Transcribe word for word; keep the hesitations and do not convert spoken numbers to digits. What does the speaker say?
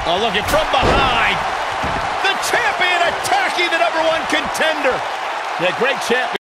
Oh, look at from behind. The champion attacking the number one contender. Yeah, great champion.